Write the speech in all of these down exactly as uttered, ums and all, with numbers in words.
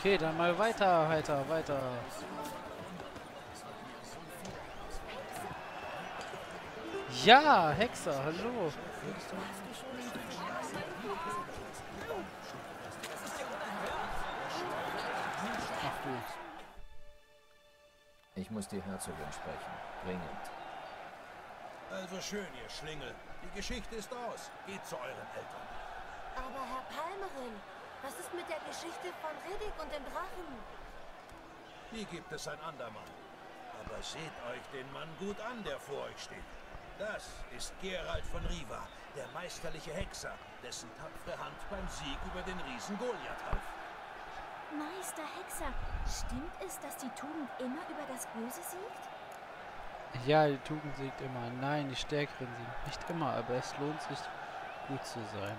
Okay, dann mal weiter, weiter, weiter. Ja, Hexer, hallo. Ach du. Ich muss die Herzogin sprechen. Dringend. Also schön, ihr Schlingel. Die Geschichte ist aus. Geht zu euren Eltern. Aber Herr Palmerin, was ist mit der Geschichte von Riddick und dem Drachen? Die gibt es ein andermal. Aber seht euch den Mann gut an, der vor euch steht. Das ist Geralt von Riva, der meisterliche Hexer, dessen tapfere Hand beim Sieg über den Riesen Goliath half. Meister Hexer, stimmt es, dass die Tugend immer über das Böse siegt? Ja, die Tugend siegt immer. Nein, die Stärkeren siegen nicht immer, aber es lohnt sich, gut zu sein.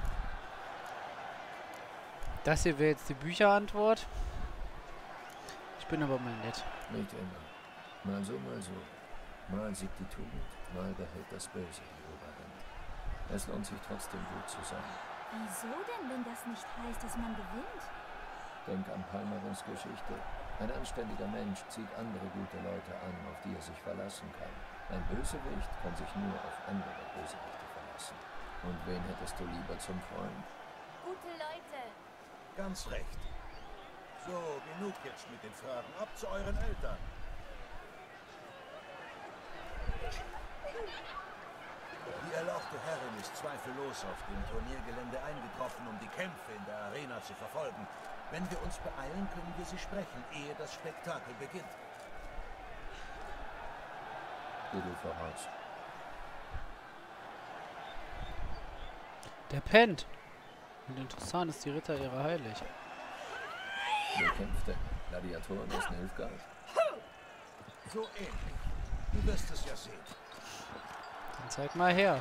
Das hier wäre jetzt die Bücherantwort. Ich bin aber mal nett. Nicht immer. Mal so, mal so. Mal siegt die Tugend, mal behält das Böse die Oberhand. Es lohnt sich trotzdem gut zu sein. Wieso denn, wenn das nicht heißt, dass man gewinnt? Denk an Palmerins Geschichte. Ein anständiger Mensch zieht andere gute Leute an, auf die er sich verlassen kann. Ein Bösewicht kann sich nur auf andere Bösewichte verlassen. Und wen hättest du lieber zum Freund? Gute Leute. Ganz recht. So, genug jetzt mit den Fragen. Ab zu euren Eltern. Die erlauchte Herrin ist zweifellos auf dem Turniergelände eingetroffen, um die Kämpfe in der Arena zu verfolgen. Wenn wir uns beeilen, können wir sie sprechen, ehe das Spektakel beginnt. Geh du voraus. Der pennt. Und interessant ist die Ritter ihrer heilig. Wer kämpft denn? Gladiatoren aus Nilfgaard? So ähnlich. Du wirst es ja sehen. Dann zeig mal her.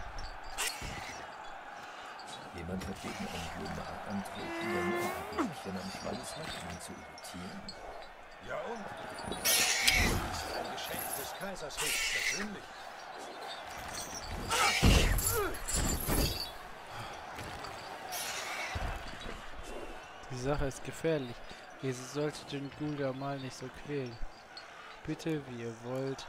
Jemand hat gegen einen Blumenart antreten, der nur ein Blättchen am Schwanz hat, um ihn zu irritieren. Ja und? Das ist ein Geschenk des Kaisers höchstpersönlich. Die Sache ist gefährlich. Ihr solltet den Ghoul ja mal nicht so quälen. Bitte, wie ihr wollt.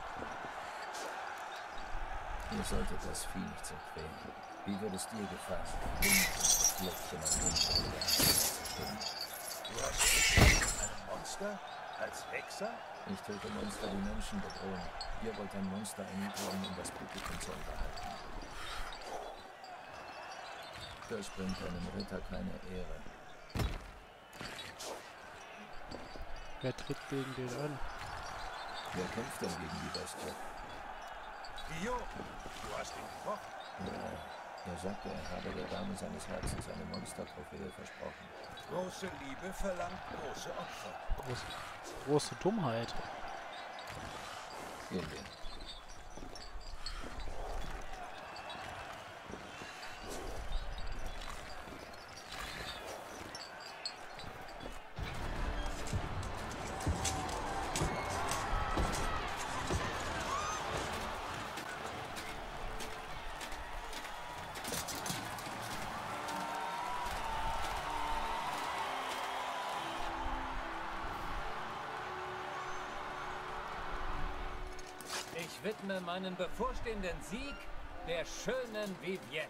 Ihr solltet das Vieh nicht so quälen. Wie würde es dir gefallen? Blättchen am Mund. Du hast ein Monster? Als Hexer? Ich töte Monster, die Menschen bedrohen. Ihr wollt ein Monster erniedrigen, um das Publikum zu unterhalten. Das bringt einem Ritter keine Ehre. Wer tritt gegen den an? Wer kämpft denn gegen die Bestie? Gio, du hast ihn gekocht. Ja, er sagte, er habe der Dame seines Herzens eine Monstertrophäe versprochen. Große Liebe verlangt große Opfer. Groß, große Dummheit. Gehen wir. Ich widme meinen bevorstehenden Sieg der schönen Vivienne.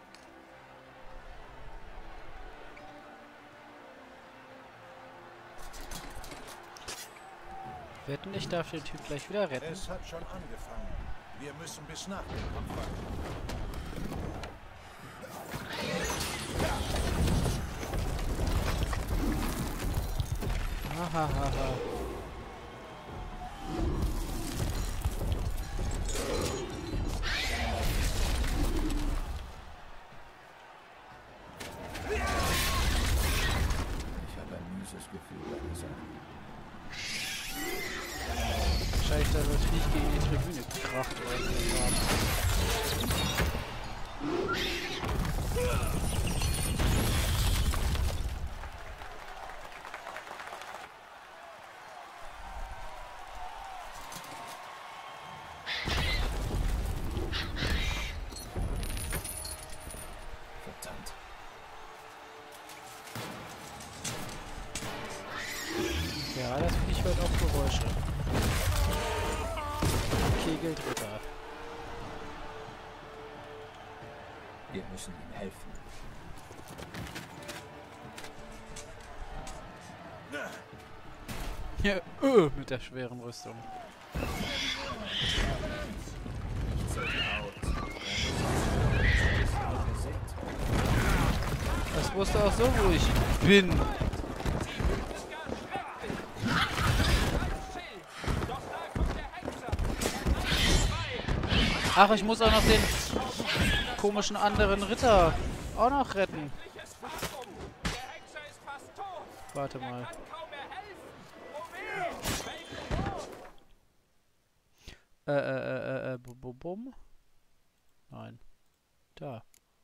Wetten, ich darf den Typ gleich wieder retten. Es hat schon angefangen. Wir müssen bis nach dem Kampf warten. Hahaha. Ich habe ein mieses Gefühl bei der Sache. Wahrscheinlich da wird nicht gegen die Tribüne gekracht oder so haben. Verdammt. Ja, das finde ich halt auch Geräusche. Kegeldritter. Wir müssen ihm helfen. Ja, öh, mit der schweren Rüstung. Nicht so laut. Das wusste auch so, wo ich bin. Ach, ich muss auch noch den komischen anderen Ritter auch noch retten. Warte mal. Äh, äh, äh, äh, bum, bum, bum. Nein. Da.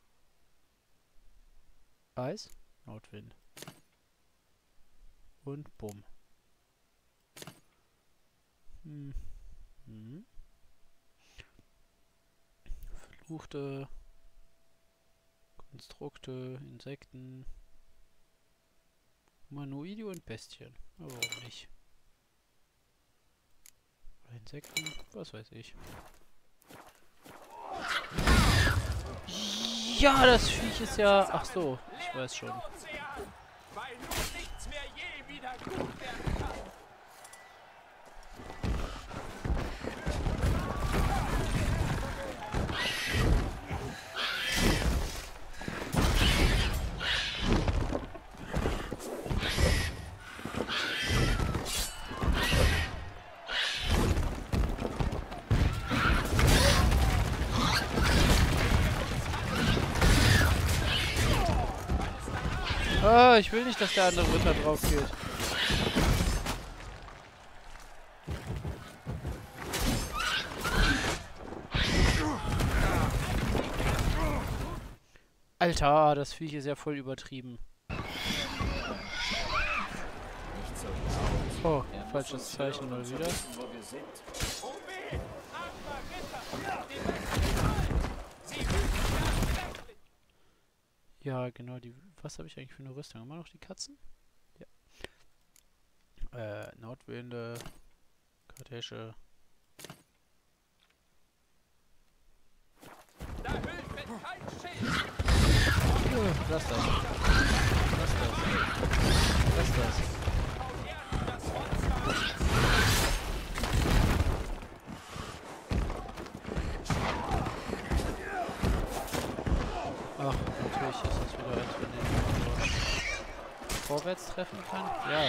Eis, Nordwind. Und bumm. Hm. Hm. Verfluchte Konstrukte, Insekten, Humanoide und Bestien. Aber warum nicht? Oder Insekten, was weiß ich. Ja, das Viech ist ja... Ach so, ich weiß schon. Ah, ich will nicht, dass der andere Ritter drauf geht. Alter, das Viech ist ja voll übertrieben. Oh, falsches Zeichen mal wieder. Ja, genau, die... Was habe ich eigentlich für eine Rüstung? Immer noch die Katzen? Ja. Äh, Nordwinde, Kartäsche. Da hilft mit kein Schild. Uh, lass das. Lass das. Lass das. Ach, natürlich ist das wieder, als wenn ich so vorwärts treffen kann. Ja.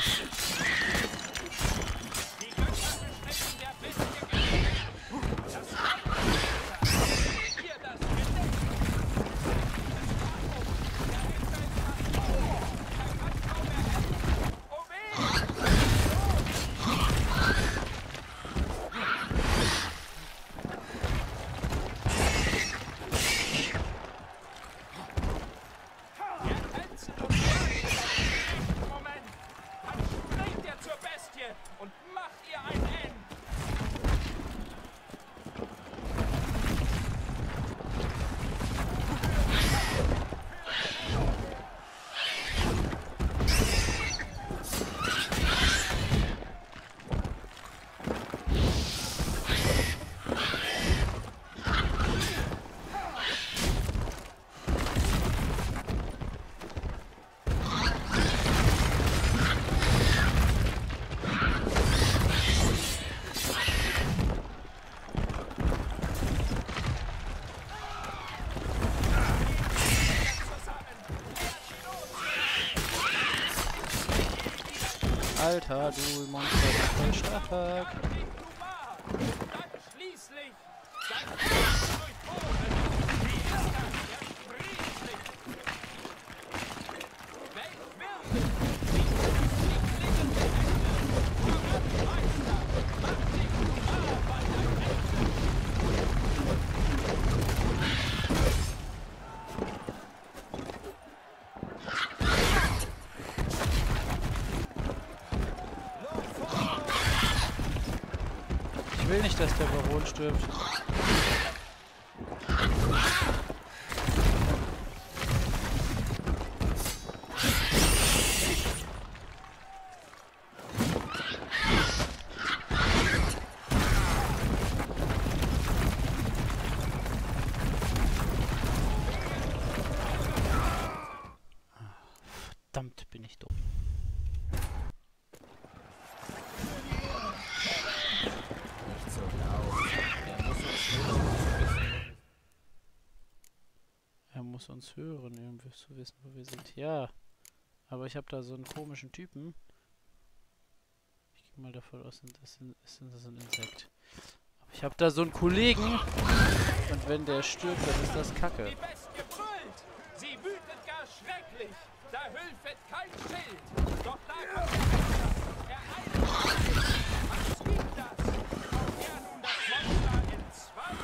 Alter, du Monster, voll stark. Ich will nicht, dass der Baron stirbt. Verdammt, bin ich doof. Nicht so laut. Er muss uns hören. Er muss uns hören, irgendwie zu wissen, wo wir sind. Ja, aber ich habe da so einen komischen Typen. Ich gehe mal davon aus, das ist das ein Insekt. Aber ich habe da so einen Kollegen und wenn der stirbt, dann ist das Kacke. Die Bestie brüllt! Sie wütet gar schrecklich! Da hülfet kein Schild! Doch da kommt der Hexer! Er eilt! Was gibt das? Ob er nun das Monster in zwei?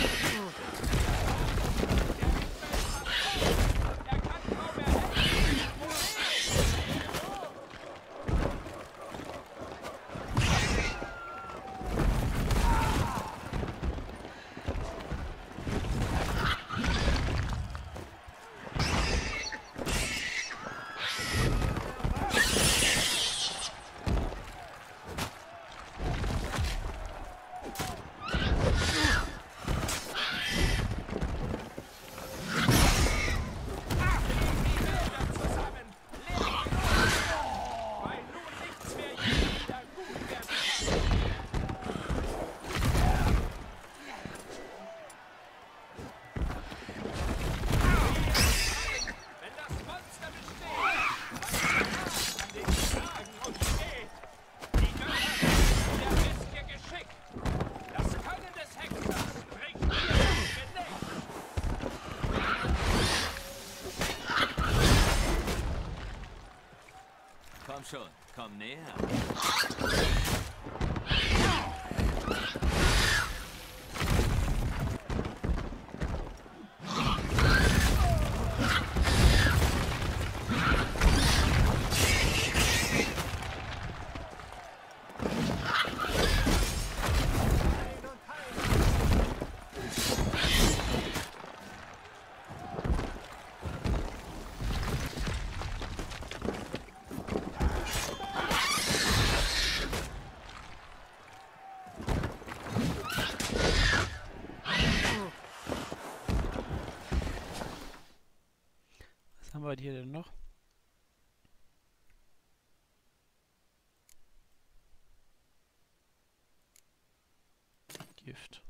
Er kann kaum erhelfen! Komm schon, komm näher. Was haben wir hier denn noch? Gift.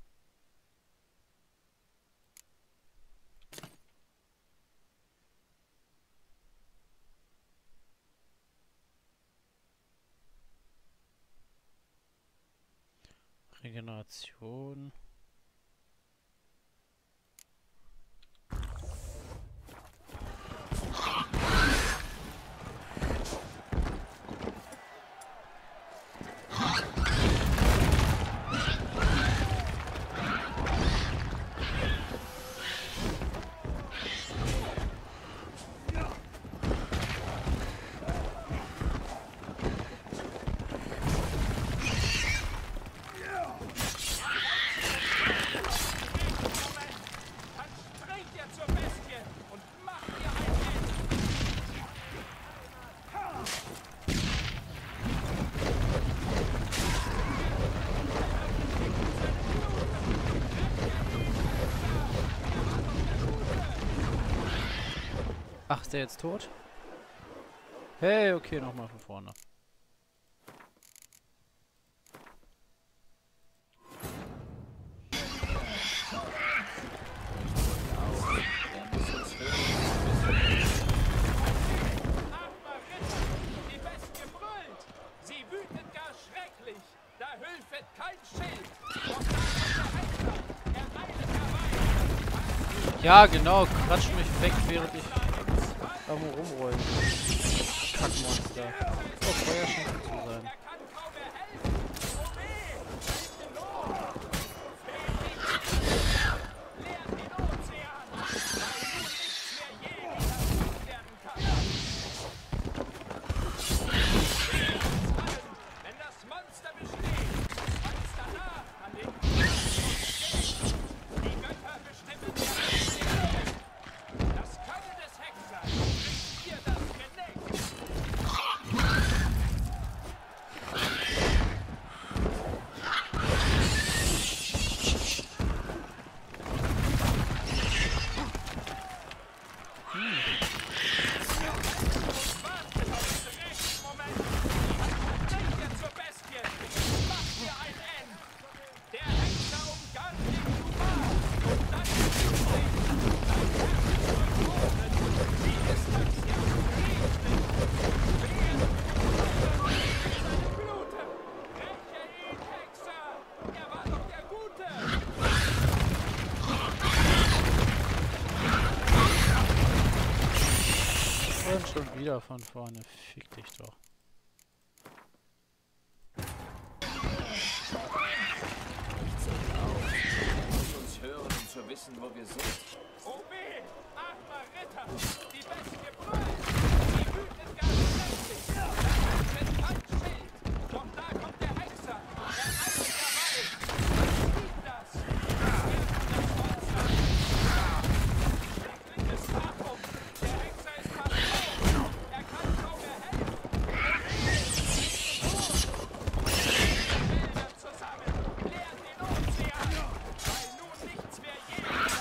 Regeneration. Ach, ist der jetzt tot? Hey, okay, nochmal von vorne. Die Bestie brüllt! Sie wütet gar schrecklich! Da hülfet kein Schild! Doch da kommt der Hexer! Er eilet herbei! Ja, genau, quatsch mich weg, während ich am rumrollen. Kackmonster. Oh, Feuer scheint gut zu sein. Er kann kaum erhelfen! Oh weh! Seid gelobt! Leert den Ozean! Weil nun nichts mehr je wieder werden kann! Wenn das Monster besteht, was danach an den die Götter bestimmen werden. Das Können des Hexers bricht ihr das Genick. schon wieder von vorne. Fick dich doch. Uns hören, um zu wissen, wo wir sind. Oh weh, armer Ritter! Die Bestie brüllt! Sie wütet gar schrecklich! Das wird kein Schild! Doch da kommt der Hexer! Er eilt herbei! Sieht das! Er wird das Monster! Schreckliches Vakuum! Der Hexer ist fast tot! Er kann kaum mehr helfen! Bilder zusammen! Leert den Ozean! Weil nun nichts mehr je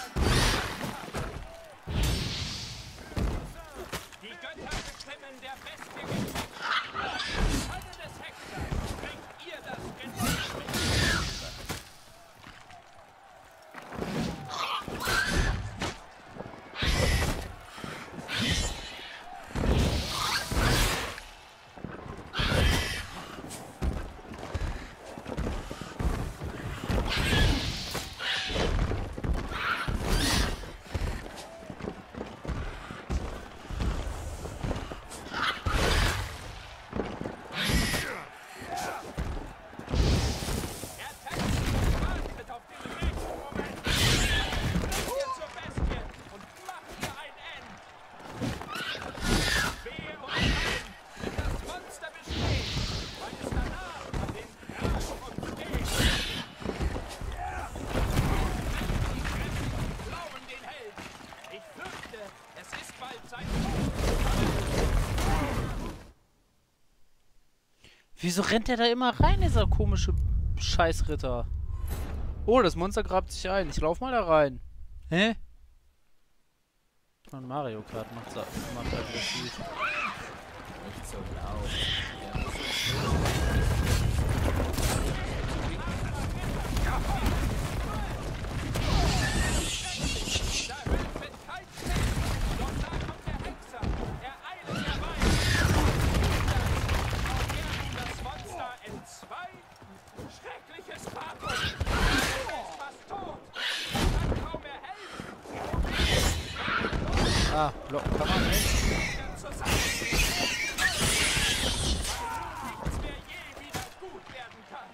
Die Götter bestimmen der Bestie geschickt. Falle des Hexers, bringt ihr das Rezept. Er tänzt und wartet auf den rechten Moment. Bringt ihr zur Bestie und macht ihr ein End. Wehe und Schein wird das Monster bestehen, weil es danach an den Kragen uns geht. Die Kräftigen klauen den Helden. Ich fürchte, es ist bald sein Tod. Wieso rennt der da immer rein, dieser komische Scheißritter? Oh, das Monster grabt sich ein. Ich lauf mal da rein. Hä? Man, Mario Kart macht, macht aggressiv. Nicht so laut. Er muss uns Da hüllt mit kein Schild. Doch da kommt der Hexer. Er eilt herbei. Auch er nun das Monster entzwei. Schreckliches Vakuum. Er ist fast tot. Er kann kaum mehr helfen. Ah, blocken kann man nicht. Er zusammen. Nichts mehr je wieder gut werden kann.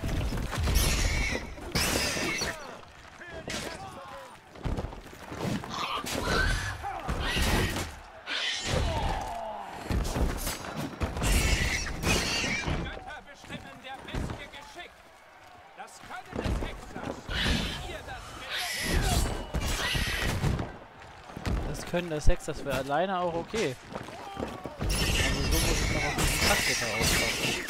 Götter bestimmen der Bestie Geschick. Das Können des Hexers. Ihr das Rezept. Das können der Sex, das wäre alleine auch okay. Also so muss ich noch auf diesen Kackritter aufpassen.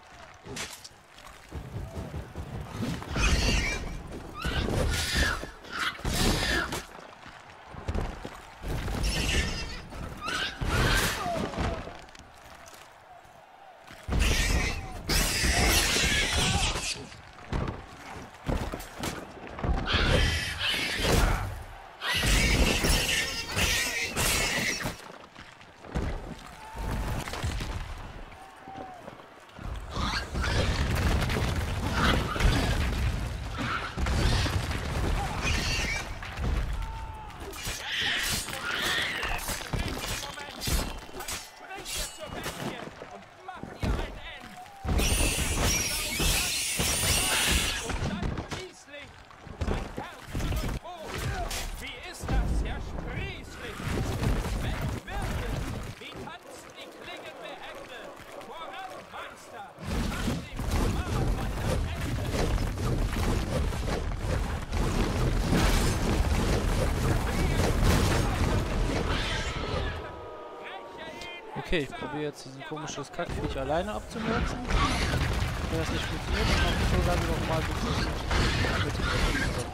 Okay, ich probiere jetzt diesen komisches Kackviech alleine abzumürzen. Wenn das nicht funktioniert, dann mache ich so lange nochmal, bis es mit dem funktioniert.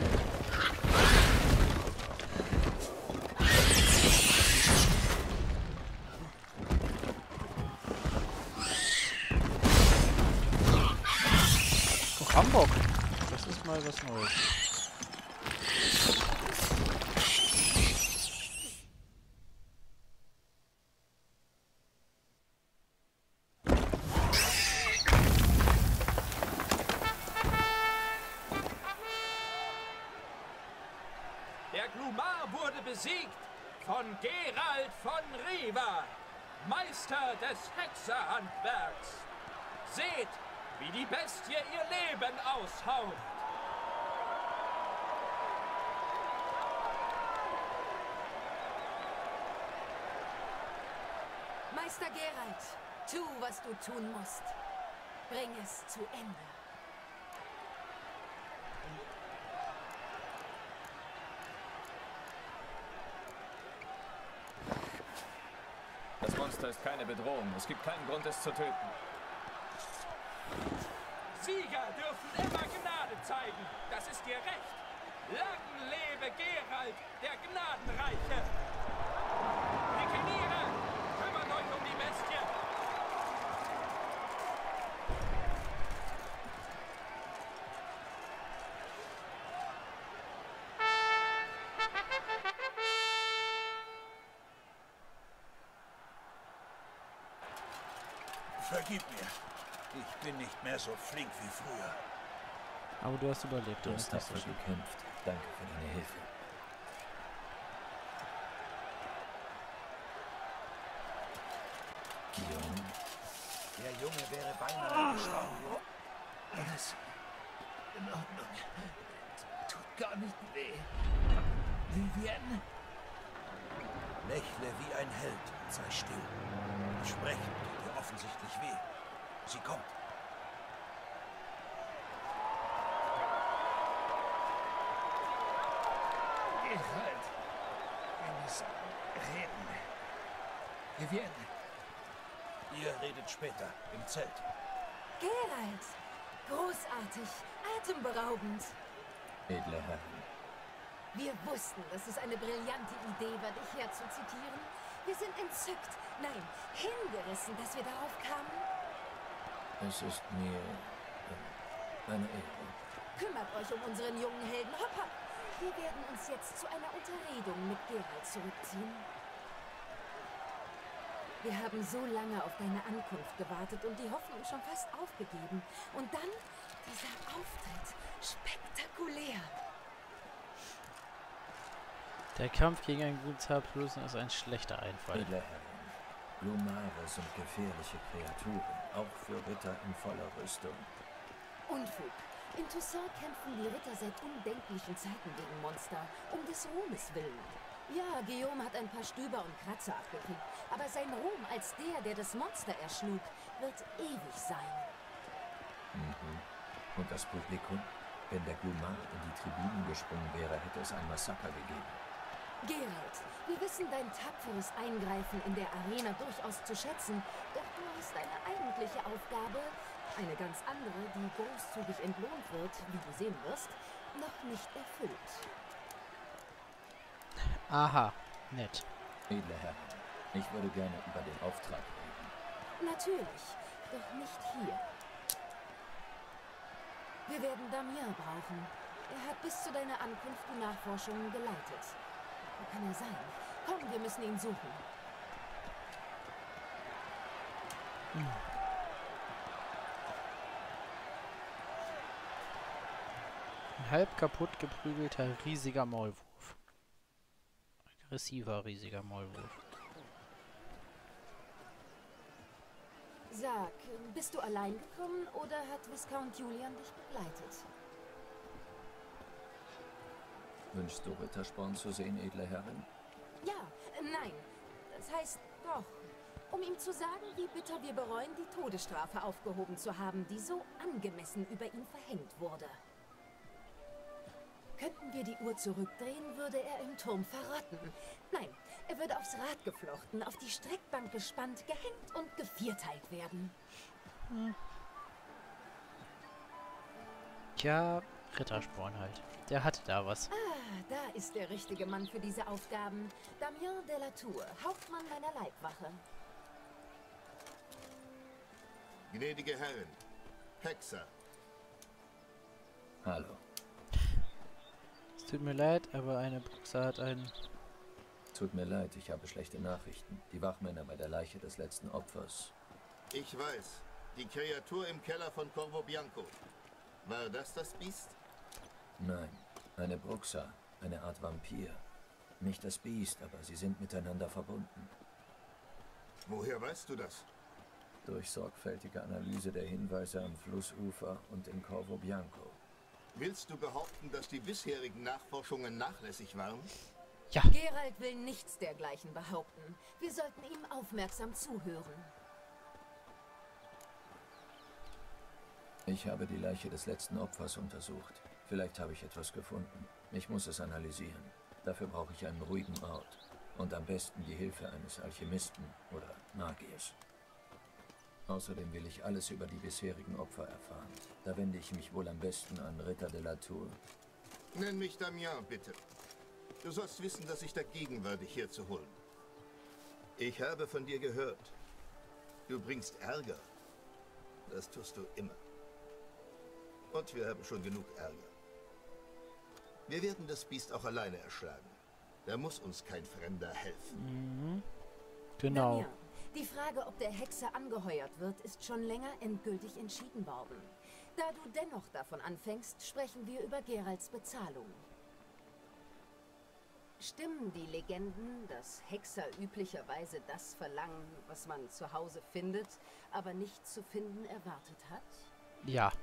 Doch Hamburg! Das ist mal was Neues. Der Glumar wurde besiegt von Geralt von Riva. Meister des Hexerhandwerks. Seht, wie die Bestie ihr Leben aushaucht. Meister Geralt, tu, was du tun musst. Bring es zu Ende. Das Monster ist keine Bedrohung. Es gibt keinen Grund, es zu töten. Sieger dürfen immer Gnade zeigen. Das ist ihr Recht. Lang lebe Geralt, der Gnadenreiche. Pikeniere, kümmert euch um die Bestie. Vergib mir. Ich bin nicht mehr so flink wie früher. Aber du hast überlebt. Du Das hast ist tapfer so schön. gekämpft. Danke für deine Hilfe. Guillaume, Der Junge wäre beinahe gestorben. Alles in Ordnung. Tut gar nicht weh. Vivienne? Lächle wie ein Held und sei still. Sprechen tut dir offensichtlich weh. Sie kommt. Geralt, wir müssen reden. Vivienne. Ihr redet später, im Zelt. Geralt! Großartig, atemberaubend. edle Herren, Wir wussten, dass es eine brillante Idee war, dich herzuzitieren. Wir sind entzückt, nein, hingerissen, dass wir darauf kamen. es ist mir äh, eine Ehre. Kümmert euch um unseren jungen Helden Hopper. Wir werden uns jetzt zu einer Unterredung mit Geralt zurückziehen. Wir haben so lange auf deine Ankunft gewartet und die Hoffnung schon fast aufgegeben. Und dann dieser Auftritt. Spektakulär. Der Kampf gegen ein Gutsherr Plus ist ein schlechter Einfall. Edle Herren, Blumare sind gefährliche Kreaturen, auch für Ritter in voller Rüstung. Unfug. In Toussaint kämpfen die Ritter seit undenklichen Zeiten gegen Monster, um des Ruhmes willen. Ja, Guillaume hat ein paar Stöber und Kratzer abgekriegt, aber sein Ruhm als der, der das Monster erschlug, wird ewig sein. Mhm. Und das Publikum? Wenn der Glumar in die Tribünen gesprungen wäre, hätte es ein Massaker gegeben. Geralt, wir wissen dein tapferes Eingreifen in der Arena durchaus zu schätzen, doch du hast deine eigentliche Aufgabe, eine ganz andere, die großzügig entlohnt wird, wie du sehen wirst, noch nicht erfüllt. Aha, nett. Edle Herren, ich würde gerne über den Auftrag reden. Natürlich, doch nicht hier. Wir werden Damien brauchen. Er hat bis zu deiner Ankunft die Nachforschungen geleitet. Wo kann er sein? Komm, wir müssen ihn suchen. Ein halb kaputt geprügelter riesiger Maulwurf. Aggressiver riesiger Maulwurf. Sag, bist du allein gekommen oder hat Viscount Julian dich begleitet? Wünschst du Rittersporn zu sehen, edle Herren? Ja, äh, nein. Das heißt doch. Um ihm zu sagen, wie bitter wir bereuen, die Todesstrafe aufgehoben zu haben, die so angemessen über ihn verhängt wurde. Könnten wir die Uhr zurückdrehen, würde er im Turm verrotten. Nein, er würde aufs Rad geflochten, auf die Streckbank gespannt, gehängt und gevierteilt werden. Hm. Tja, Rittersporn halt. Der hatte da was. Ah, da ist der richtige Mann für diese Aufgaben. Damien de la Tour, Hauptmann meiner Leibwache. Gnädige Herren, Hexer. Hallo. Es tut mir leid, aber eine Buchse hat einen... Tut mir leid, ich habe schlechte Nachrichten. Die Wachmänner bei der Leiche des letzten Opfers. Ich weiß, die Kreatur im Keller von Corvo Bianco. War das das Biest? Nein, eine Bruxa, eine Art Vampir. Nicht das Biest, aber sie sind miteinander verbunden. Woher weißt du das? Durch sorgfältige Analyse der Hinweise am Flussufer und in Corvo Bianco. Willst du behaupten, dass die bisherigen Nachforschungen nachlässig waren? Ja. Geralt will nichts dergleichen behaupten. Wir sollten ihm aufmerksam zuhören. Ich habe die Leiche des letzten Opfers untersucht. Vielleicht habe ich etwas gefunden. Ich muss es analysieren. Dafür brauche ich einen ruhigen Ort. Und am besten die Hilfe eines Alchemisten oder Magiers. Außerdem will ich alles über die bisherigen Opfer erfahren. Da wende ich mich wohl am besten an Ritter de la Tour. Nenn mich Damian, bitte. Du sollst wissen, dass ich dagegen war, dich hier zu holen. Ich habe von dir gehört. Du bringst Ärger. Das tust du immer. Und wir haben schon genug Ärger. Wir werden das Biest auch alleine erschlagen. Da muss uns kein Fremder helfen. Mhm. Genau. Damian, die Frage, ob der Hexer angeheuert wird, ist schon länger endgültig entschieden worden. Da du dennoch davon anfängst, sprechen wir über Geralts Bezahlung. Stimmen die Legenden, dass Hexer üblicherweise das verlangen, was man zu Hause findet, aber nicht zu finden erwartet hat? Ja.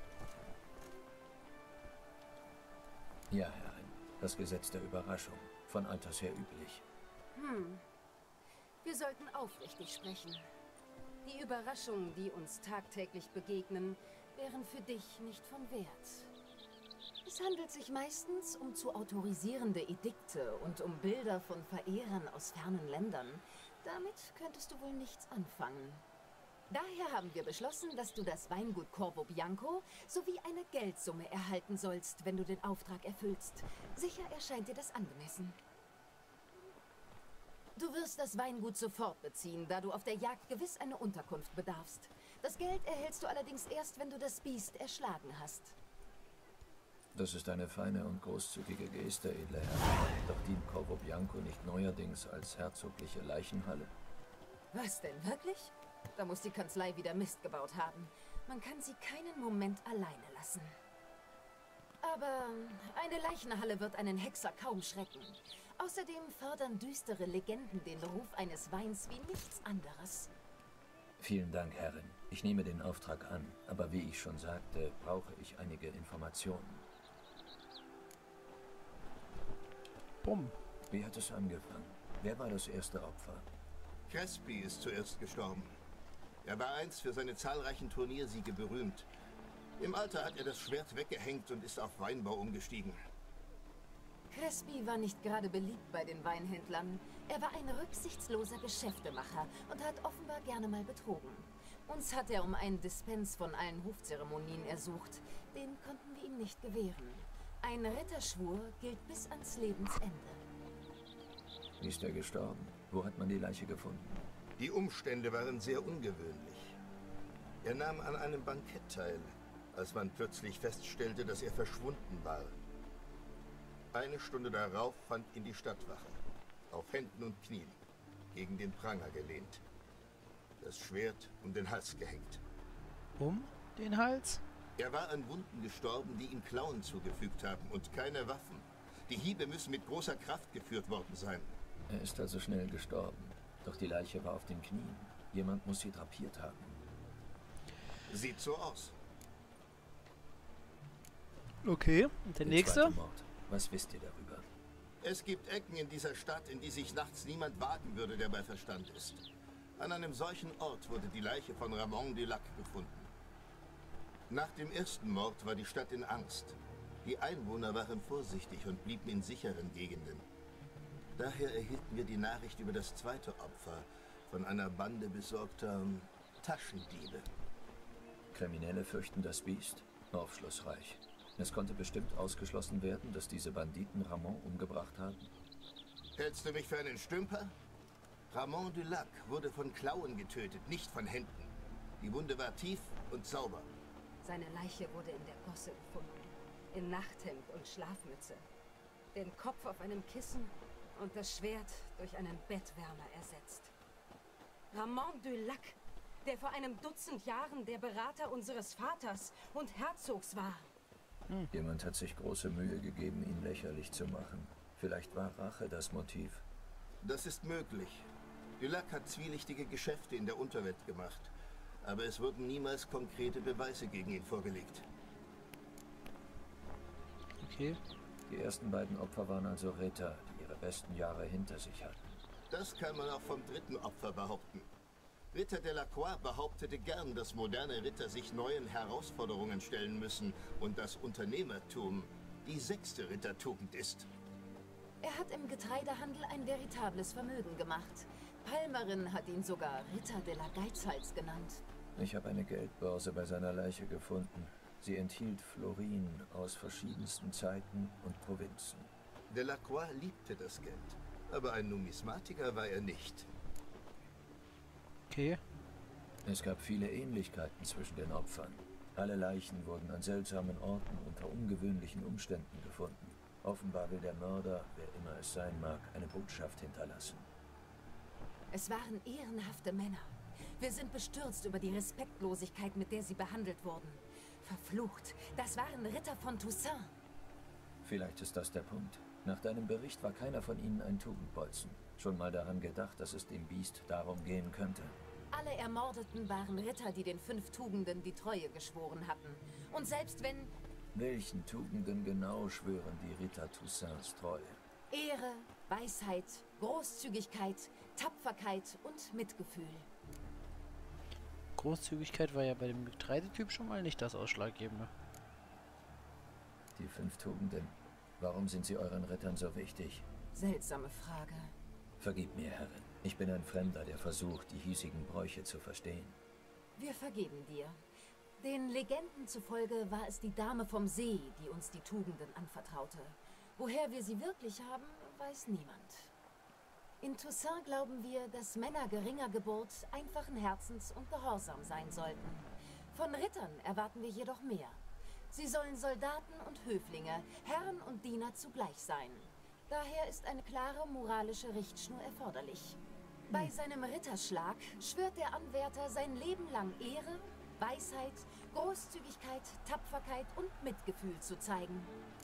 Ja, Herrin. Das Gesetz der Überraschung. Von alters her üblich. Hm. Wir sollten aufrichtig sprechen. Die Überraschungen, die uns tagtäglich begegnen, wären für dich nicht von Wert. Es handelt sich meistens um zu autorisierende Edikte und um Bilder von Verehrern aus fernen Ländern. Damit könntest du wohl nichts anfangen. Daher haben wir beschlossen, dass du das Weingut Corvo Bianco sowie eine Geldsumme erhalten sollst, wenn du den Auftrag erfüllst. Sicher erscheint dir das angemessen. Du wirst das Weingut sofort beziehen, da du auf der Jagd gewiss eine Unterkunft bedarfst. Das Geld erhältst du allerdings erst, wenn du das Biest erschlagen hast. Das ist eine feine und großzügige Geste, edle Herren. Doch dient Corvo Bianco nicht neuerdings als herzogliche Leichenhalle? Was denn, wirklich? Da muss die Kanzlei wieder Mist gebaut haben. Man kann sie keinen Moment alleine lassen. Aber eine Leichenhalle wird einen Hexer kaum schrecken. Außerdem fördern düstere Legenden den Ruf eines Weins wie nichts anderes. Vielen Dank, Herrin. Ich nehme den Auftrag an, aber wie ich schon sagte, brauche ich einige Informationen. Bumm. Wie hat es angefangen? Wer war das erste Opfer? Crespi ist zuerst gestorben. Er war einst für seine zahlreichen Turniersiege berühmt. Im Alter hat er das Schwert weggehängt und ist auf Weinbau umgestiegen. Crespi war nicht gerade beliebt bei den Weinhändlern. Er war ein rücksichtsloser Geschäftemacher und hat offenbar gerne mal betrogen. Uns hat er um einen Dispens von allen Hofzeremonien ersucht. Den konnten wir ihm nicht gewähren. Ein Ritterschwur gilt bis ans Lebensende. Wie ist er gestorben? Wo hat man die Leiche gefunden? Die Umstände waren sehr ungewöhnlich. Er nahm an einem Bankett teil, als man plötzlich feststellte, dass er verschwunden war. Eine Stunde darauf fand ihn die Stadtwache, auf Händen und Knien, gegen den Pranger gelehnt. Das Schwert um den Hals gehängt. Um den Hals? Er war an Wunden gestorben, die ihm Klauen zugefügt haben und keine Waffen. Die Hiebe müssen mit großer Kraft geführt worden sein. Er ist also schnell gestorben. Doch die Leiche war auf den Knien. Jemand muss sie drapiert haben. Sieht so aus. Okay, und der nächste? zweite Mord. Was wisst ihr darüber? Es gibt Ecken in dieser Stadt, in die sich nachts niemand wagen würde, der bei Verstand ist. An einem solchen Ort wurde die Leiche von Ramon du Lac gefunden. Nach dem ersten Mord war die Stadt in Angst. Die Einwohner waren vorsichtig und blieben in sicheren Gegenden. Daher erhielten wir die Nachricht über das zweite Opfer von einer Bande besorgter Taschendiebe. Kriminelle fürchten das Biest? Aufschlussreich. Es konnte bestimmt ausgeschlossen werden, dass diese Banditen Ramon umgebracht haben. Hältst du mich für einen Stümper? Ramon du Lac wurde von Klauen getötet, nicht von Händen. Die Wunde war tief und sauber. Seine Leiche wurde in der Gosse gefunden, in Nachthemd und Schlafmütze. Den Kopf auf einem Kissen und das Schwert durch einen Bettwärmer ersetzt. Ramon du Lac, der vor einem Dutzend Jahren der Berater unseres Vaters und Herzogs war. Hm. Jemand hat sich große Mühe gegeben, ihn lächerlich zu machen. Vielleicht war Rache das Motiv. Das ist möglich. Dulac hat zwielichtige Geschäfte in der Unterwelt gemacht. Aber es wurden niemals konkrete Beweise gegen ihn vorgelegt. Okay. Die ersten beiden Opfer waren also Ritter, die ihre besten Jahre hinter sich hatten. Das kann man auch vom dritten Opfer behaupten. Ritter Delacroix behauptete gern, dass moderne Ritter sich neuen Herausforderungen stellen müssen und dass Unternehmertum die sechste Rittertugend ist. Er hat im Getreidehandel ein veritables Vermögen gemacht. Palmerin hat ihn sogar Ritter de la Geizhals genannt. Ich habe eine Geldbörse bei seiner Leiche gefunden. Sie enthielt Florinen aus verschiedensten Zeiten und Provinzen. Delacroix liebte das Geld, aber ein Numismatiker war er nicht. Okay. Es gab viele Ähnlichkeiten zwischen den Opfern. Alle Leichen wurden an seltsamen Orten unter ungewöhnlichen Umständen gefunden. Offenbar will der Mörder, wer immer es sein mag, eine Botschaft hinterlassen. Es waren ehrenhafte Männer. Wir sind bestürzt über die Respektlosigkeit, mit der sie behandelt wurden. Verflucht, das waren Ritter von Toussaint. Vielleicht ist das der Punkt. Nach deinem Bericht war keiner von ihnen ein Tugendbolzen. Schon mal daran gedacht, dass es dem Biest darum gehen könnte. Alle Ermordeten waren Ritter, die den fünf Tugenden die Treue geschworen hatten. Und selbst wenn... Welchen Tugenden genau schwören die Ritter Toussaints Treue? Ehre, Weisheit, Großzügigkeit, Tapferkeit und Mitgefühl. Großzügigkeit war ja bei dem Getreidetyp schon mal nicht das Ausschlaggebende. Die fünf Tugenden. Warum sind sie euren Rittern so wichtig? Seltsame Frage. Vergib mir, Herrin. Ich bin ein Fremder, der versucht, die hiesigen Bräuche zu verstehen. Wir vergeben dir. Den Legenden zufolge war es die Dame vom See, die uns die Tugenden anvertraute. Woher wir sie wirklich haben, weiß niemand. In Toussaint glauben wir, dass Männer geringer Geburt einfachen Herzens und gehorsam sein sollten. Von Rittern erwarten wir jedoch mehr. Sie sollen Soldaten und Höflinge, Herren und Diener zugleich sein. Daher ist eine klare moralische Richtschnur erforderlich. Bei seinem Ritterschlag schwört der Anwärter sein Leben lang Ehre, Weisheit, Großzügigkeit, Tapferkeit und Mitgefühl zu zeigen.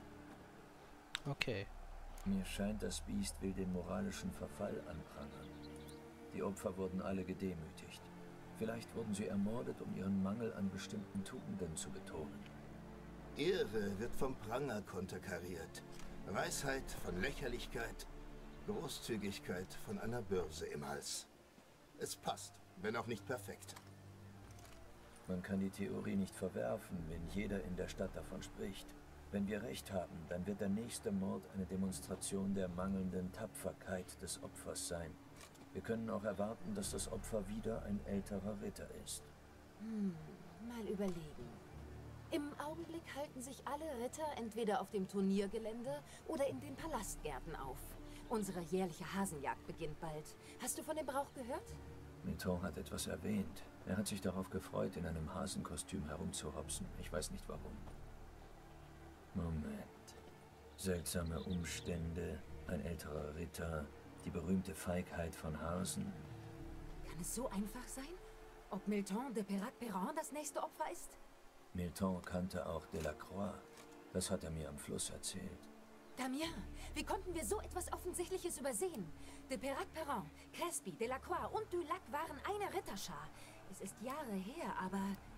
Okay. Mir scheint, das Biest will den moralischen Verfall anprangern. Die Opfer wurden alle gedemütigt. Vielleicht wurden sie ermordet, um ihren Mangel an bestimmten Tugenden zu betonen. Ehre wird vom Pranger konterkariert. Weisheit von Lächerlichkeit, Großzügigkeit von einer Börse im Hals. Es passt, wenn auch nicht perfekt. Man kann die Theorie nicht verwerfen, wenn jeder in der Stadt davon spricht. Wenn wir recht haben, dann wird der nächste Mord eine Demonstration der mangelnden Tapferkeit des Opfers sein. Wir können auch erwarten, dass das Opfer wieder ein älterer Ritter ist. Hm, mal überlegen. Im Augenblick halten sich alle Ritter entweder auf dem Turniergelände oder in den Palastgärten auf. Unsere jährliche Hasenjagd beginnt bald. Hast du von dem Brauch gehört? Milton hat etwas erwähnt. Er hat sich darauf gefreut, in einem Hasenkostüm herumzuhopsen. Ich weiß nicht warum. Moment. Seltsame Umstände, ein älterer Ritter, die berühmte Feigheit von Hasen. Kann es so einfach sein? Ob Milton de Perrac-Perrin das nächste Opfer ist? Milton kannte auch Delacroix. Das hat er mir am Fluss erzählt. Damien, wie konnten wir so etwas Offensichtliches übersehen? De Perrac-Perrin, Crespi, Delacroix und Dulac waren eine Ritterschar. Es ist Jahre her, aber...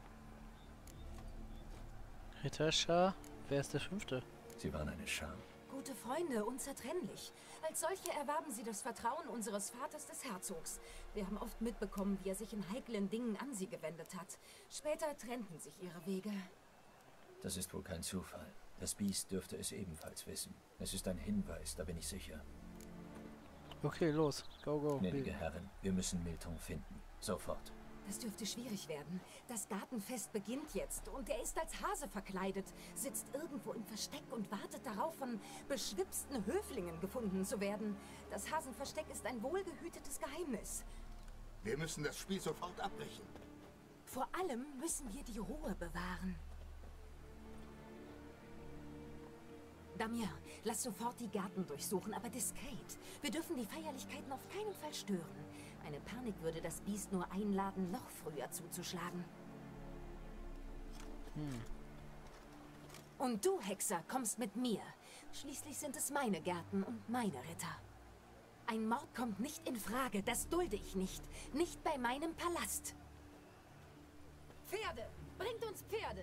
Ritterschar? Wer ist der fünfte? Sie waren eine Schar. Gute Freunde, unzertrennlich. Als solche erwarben sie das Vertrauen unseres Vaters des Herzogs. Wir haben oft mitbekommen, wie er sich in heiklen Dingen an sie gewendet hat. Später trennten sich ihre Wege. Das ist wohl kein Zufall. Das Biest dürfte es ebenfalls wissen. Es ist ein Hinweis, da bin ich sicher. Okay, los. Go, go. Gnädige Herren, wir müssen Milton finden. Sofort. Das dürfte schwierig werden. Das Gartenfest beginnt jetzt und er ist als Hase verkleidet, sitzt irgendwo im Versteck und wartet darauf, von beschwipsten Höflingen gefunden zu werden. Das Hasenversteck ist ein wohlgehütetes Geheimnis. Wir müssen das Spiel sofort abbrechen. Vor allem müssen wir die Ruhe bewahren. Damien, lass sofort die Gärten durchsuchen, aber diskret. Wir dürfen die Feierlichkeiten auf keinen Fall stören. Eine Panik würde das Biest nur einladen, noch früher zuzuschlagen. Hm. Und du, Hexer, kommst mit mir. Schließlich sind es meine Gärten und meine Ritter. Ein Mord kommt nicht in Frage. Das dulde ich nicht. Nicht bei meinem Palast. Pferde! Bringt uns Pferde!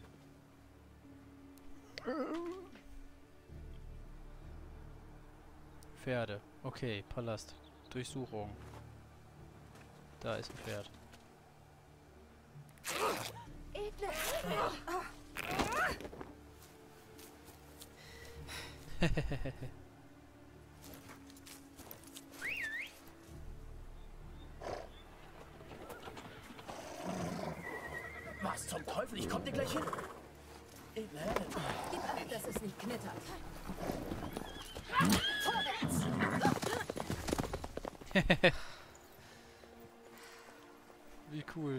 Pferde. Okay, Palast. Durchsuchung. Da ist ein Pferd. Edle! Was zum Teufel? Ich komm dir gleich hin. Edle Herrin. Gib acht, dass es nicht knittert. Vorwärts! Wie cool.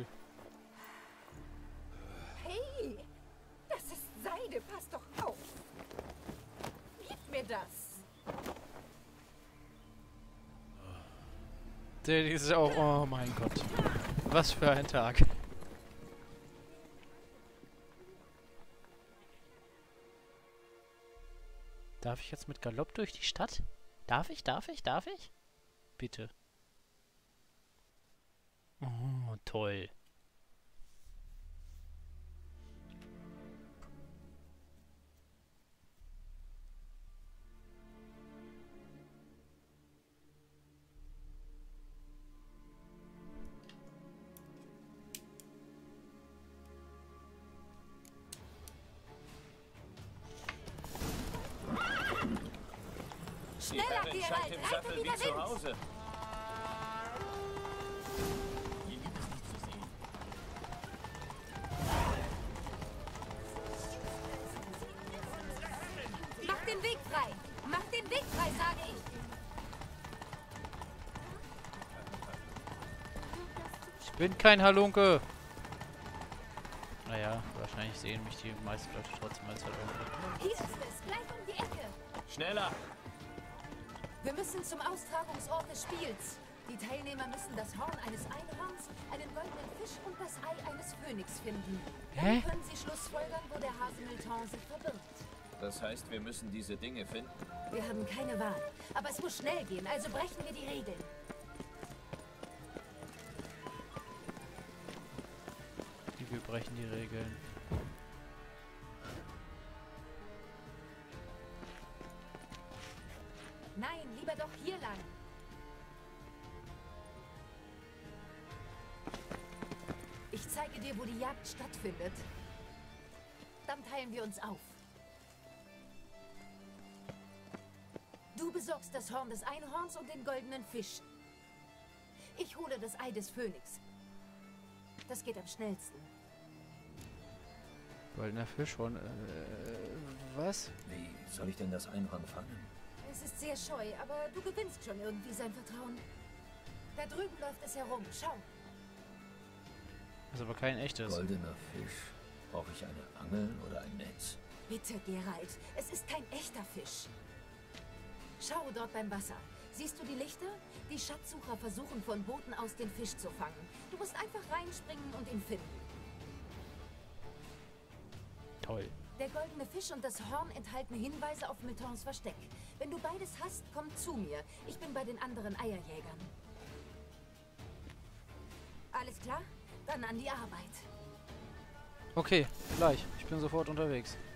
Hey! Das ist Seide. Pass doch auf. Gib mir das. Der ist auch... Oh mein Gott. Was für ein Tag. Darf ich jetzt mit Galopp durch die Stadt? Darf ich? Darf ich? Darf ich? Bitte. Oh, toll. Die Schneller, Herrin scheint Geralt! im Reite Sattel wie wie der zu Wind! Hause. Hier gibt es nichts zu sehen. Mach den Weg frei! Mach den Weg frei, sage ich! Ich bin kein Halunke. Naja, wahrscheinlich sehen mich die meisten Leute trotzdem als Halunke. Hier ist es, gleich um die Ecke! Schneller! Wir müssen zum Austragungsort des Spiels. Die Teilnehmer müssen das Horn eines Einhorns, einen goldenen Fisch und das Ei eines Phönix finden. Dann Hä? können sie schlussfolgern, wo der Haselmilton sich verbirgt. Das heißt, wir müssen diese Dinge finden. Wir haben keine Wahl. Aber es muss schnell gehen, also brechen wir die Regeln. Wir brechen die Regeln. Nein, lieber doch hier lang. Ich zeige dir, wo die Jagd stattfindet. Dann teilen wir uns auf. Du besorgst das Horn des Einhorns und den goldenen Fisch. Ich hole das Ei des Phönix. Das geht am schnellsten. Goldener Fischhorn. Äh, was? Wie soll ich denn das Einhorn fangen? Es ist sehr scheu, aber du gewinnst schon irgendwie sein Vertrauen. Da drüben läuft es herum. Schau. Das ist aber kein echtes. Goldener Fisch. Brauche ich eine Angel oder ein Netz? Bitte, Geralt. Es ist kein echter Fisch. Schau dort beim Wasser. Siehst du die Lichter? Die Schatzsucher versuchen von Booten aus den Fisch zu fangen. Du musst einfach reinspringen und ihn finden. Toll. Der goldene Fisch und das Horn enthalten Hinweise auf Miltons Versteck. Wenn du beides hast, komm zu mir. Ich bin bei den anderen Eierjägern. Alles klar? Dann an die Arbeit. Okay, gleich. Ich bin sofort unterwegs.